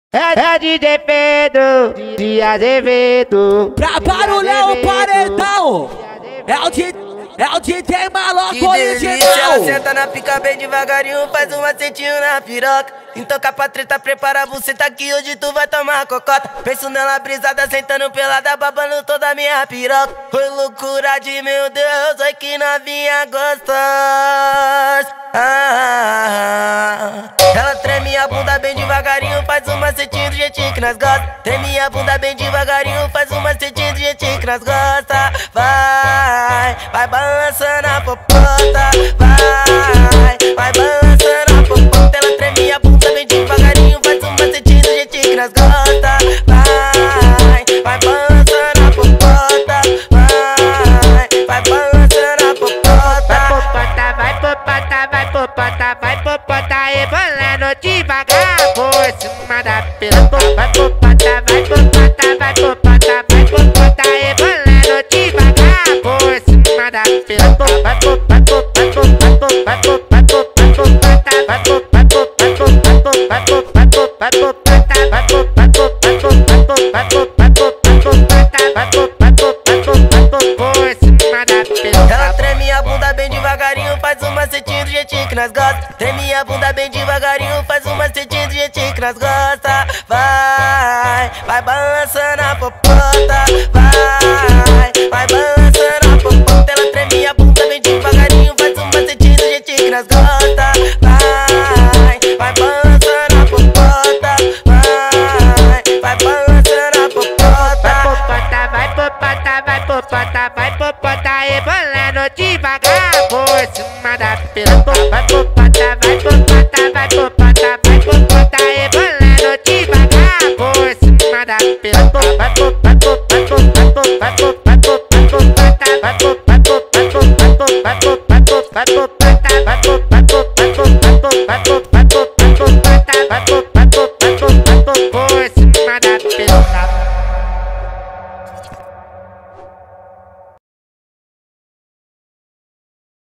É DJ Pedro de Azevedo. Pra barulhar o paredão. É o DJ Maloco original. Ela senta na pica bem devagarinho, faz um macetinho na piroca. Então capa treta, prepara você tá aqui, hoje tu vai tomar cocota. Penso nela brisada, sentando pelada, babando toda a minha piroca. Foi loucura de meu Deus, oi que novinha gostosa. Ela treme a bunda bem devagarinho, faz um macetinho do jeitinho que nós gosta. Treme a bunda bem devagarinho, faz um macetinho do jeitinho que nós gosta. Vai balançando a popota, vai balançando a popota. Ela treme a bunda bem devagarinho, faz um macetinho do jeitinho que nós gosta. Vai balançando a popota, vai balançando a popota. Vai popota, rebolando devagar por cima da piroca. Vai popota, rebolando devagar por cima da piroca. Vai Ela treme a bunda bem devagarinho, faz um macetinho do jeitinho que nós gosta. Treme a bunda bem devagarinho, faz um macetinho do jeitinho que nós gosta. Vai balançando a popota, vai balançando a popota. Ela treme a bunda bem devagarinho, faz um macetinho do jeitinho que nós gosta. Vai balançando a popota, vai balançando a popota. Vai popota, rebolando devagar por cima da piroca. Vai popota, rebolando devagar por cima da piroca. Vai popota,